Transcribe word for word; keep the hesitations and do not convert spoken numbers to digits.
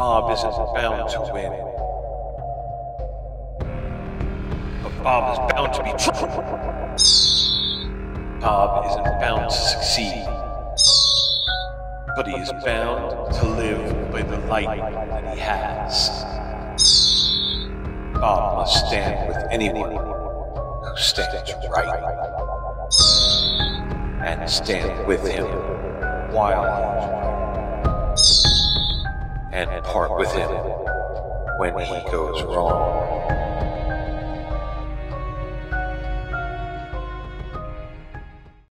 Bob isn't bound to win. But Bob is bound to be true. Bob isn't bound to succeed. But he is bound to live by the light that he has. Bob must stand with anyone who stands right, and stand with him while he's right, and part with him when he goes wrong.